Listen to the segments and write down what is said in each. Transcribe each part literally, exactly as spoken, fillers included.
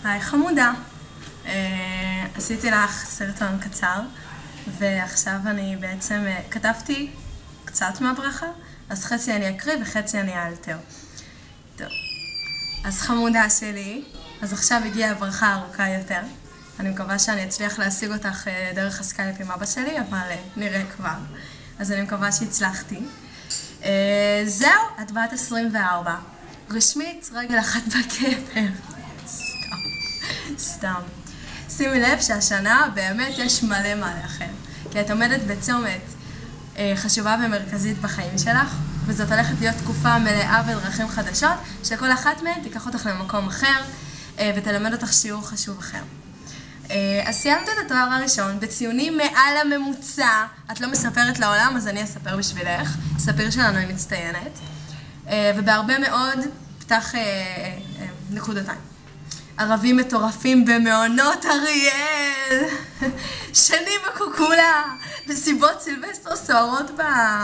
היי חמודה, עשיתי לך סרטון קצר ועכשיו אני בעצם כתבתי קצת מהברכה, אז חצי אני אקריא וחצי אני אאלתר. טוב, אז חמודה שלי, אז עכשיו הגיעה הברכה ארוכה יותר. אני מקווה שאני אצליח להשיג אותך דרך הסקייפ עם אבא שלי, אבל נראה כבר. אז אני מקווה שהצלחתי. זהו, את בת עשרים וארבע. רשמית, רגל אחת בקבר. סתם, סתם. שימי לב שהשנה באמת יש מלא מה לכם. כי את עומדת בצומת חשובה ומרכזית בחיים שלך, וזאת הולכת להיות תקופה מלאה בדרכים חדשות, שכל אחת מהן תיקח אותך למקום אחר, ותלמד אותך שיעור חשוב אחר. אז סיימת את התואר הראשון בציונים מעל הממוצע. את לא מספרת לעולם, אז אני אספר בשבילך. ספיר שלנו היא מצטיינת. ובהרבה מאוד פתח נקודתיים. ערבים מטורפים במעונות אריאל. שני בקוקולה. בסיבות סילבסטר סוערות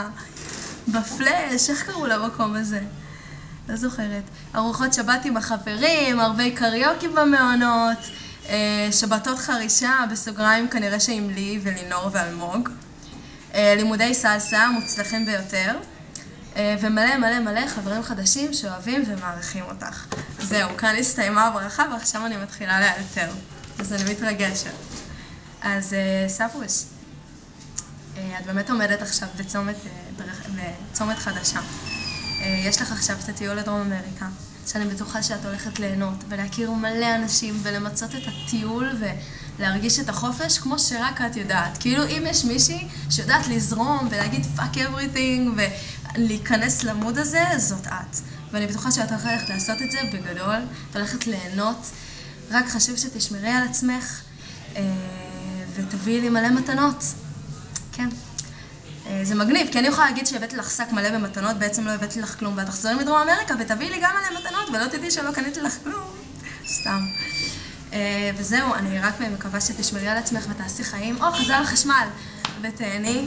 בפלאש. איך קראו למקום הזה? לא זוכרת. ארוחות שבת עם החברים, הרבה קריוקי במעונות. שבתות חרישה, בסוגריים כנראה שעם לי ולינור ואלמוג. לימודי סלסה, מוצלחים ביותר. ומלא מלא מלא חברים חדשים שאוהבים ומעריכים אותך. זהו, כאן הסתיימה הברכה ועכשיו אני מתחילה לאלתר. אז אני מתרגשת. אז ספרוש, את באמת עומדת עכשיו בצומת, בצומת חדשה. יש לך עכשיו את הטיול לדרום אמריקה. שאני בטוחה שאת הולכת ליהנות ולהכיר מלא אנשים ולמצות את הטיול ולהרגיש את החופש כמו שרק את יודעת. כאילו אם יש מישהי שיודעת לזרום ולהגיד fuck everything ולהיכנס למוד הזה, זאת את. ואני בטוחה שאת הולכת לעשות את זה בגדול, את הולכת ליהנות. רק חשוב שתשמרי על עצמך ותביאי לי מלא מתנות. כן. זה מגניב, כי אני יכולה להגיד שהבאתי לך שק מלא במתנות, בעצם לא הבאתי לך כלום, ואת תחזרי מדרום אמריקה ותביאי לי גם מלא מתנות, ולא תדעי שלא קניתי לך כלום. סתם. וזהו, אני רק מקווה שתשמרי על עצמך ותעשי חיים. או, חזר לחשמל, ותהני.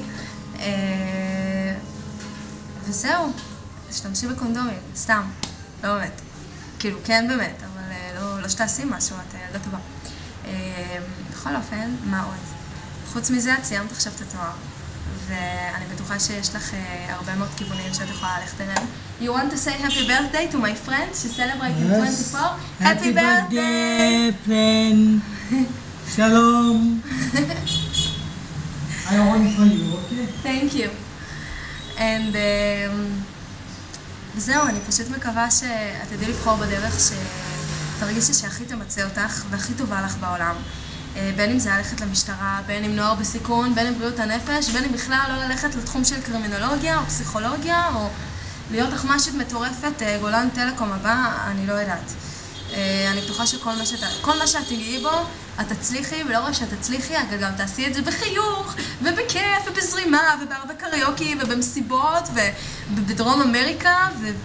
וזהו, תשתמשי בקונדומים, סתם. לא באמת. כאילו, כן באמת, אבל לא שתעשי משהו, את ילדה טובה. בכל אופן, מה עוד? חוץ מזה, את סיימת עכשיו את התואר. ואני בטוחה שיש לך הרבה מאוד כיוונים שאת יכולה ללכת אליהם. You want to say happy birthday to my friend? She's celebrating twenty-four. Happy birthday, friend. Shalom. I want for you, okay? Thank you. And וזהו, אני פשוט מקווה שאת תדעי לבחור בדרך שתרגישי שהכי תמצא אותך והכי טובה לך בעולם. בין אם זה ללכת למשטרה, בין אם נוער בסיכון, בין אם בריאות הנפש, בין אם בכלל לא ללכת לתחום של קרימינולוגיה או פסיכולוגיה, או להיות אחמשית מטורפת, גולן טלקום הבא, אני לא יודעת. אני בטוחה שכל מה שאת, כל מה שאת תגיעי בו, את תצליחי, ולא רק שאת תצליחי, את גם תעשי את זה בחיוך, ובכיף, ובזרימה, ובהרבה קריוקי, ובמסיבות, ובדרום אמריקה,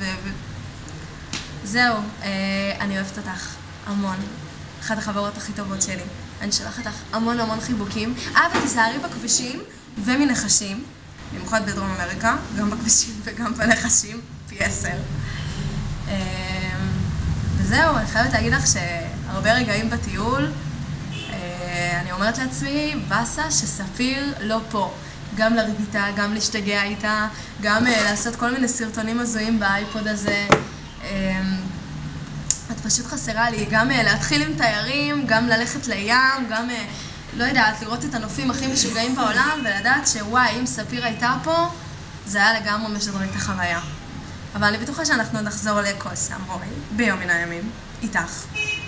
וזהו, אני אוהבת אותך המון. אחת החברות הכי טובות שלי. אני שלחת לך המון המון חיבוקים. אה, ותיזהרי בכבישים ומנחשים, במיוחד בדרום אמריקה, גם בכבישים וגם בנחשים, פי עשר. וזהו, אני חייבת להגיד לך שהרבה רגעים בטיול, אני אומרת לעצמי, בסה שספיר לא פה. גם לריב איתה, גם להשתגע איתה, גם לעשות כל מיני סרטונים הזויים באייפוד הזה. את פשוט חסרה לי, גם להתחיל עם תיירים, גם ללכת לים, גם, לא יודעת, לראות את הנופים הכי משוגעים בעולם, ולדעת שוואי, אם ספיר הייתה פה, זה היה לגמרי משדרג את החוויה. אבל אני בטוחה שאנחנו נחזור לכוס אמרוי, ביום מן הימים, איתך.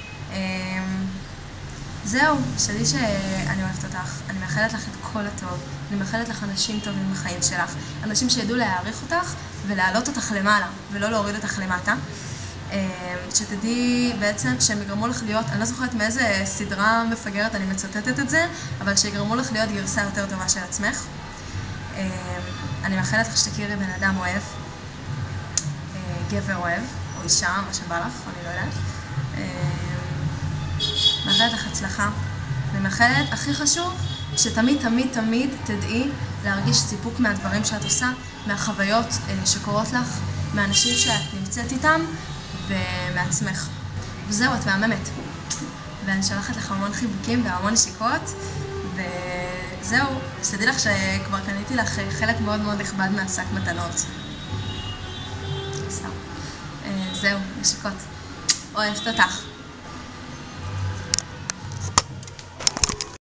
זהו, שלי שאני אוהבת אותך, אני מאחלת לך את כל הטוב, אני מאחלת לך אנשים טובים בחיים שלך, אנשים שידעו להעריך אותך ולהעלות אותך למעלה, ולא להוריד אותך למטה. שתדעי בעצם שהם יגרמו לך להיות, אני לא זוכרת מאיזה סדרה מפגרת אני מצטטת את זה, אבל שיגרמו לך להיות גרסה יותר טובה של עצמך. אני מאחלת לך שתכירי בן אדם אוהב, גבר אוהב, או אישה, מה שבא לך, אני לא יודעת. מאחלת לך הצלחה. אני מאחלת, הכי חשוב, שתמיד תמיד תמיד תדעי להרגיש סיפוק מהדברים שאת עושה, מהחוויות שקורות לך, מהאנשים שאת נמצאת איתם, ומעצמך. וזהו, את מהממת. ואני שולחת לך המון חיבוקים והמון נשיקות, וזהו, שתדעי לך שכבר קניתי לך חלק מאוד מאוד נכבד מהשק מתנות. סתם. זהו, נשיקות. אוהבת אותך.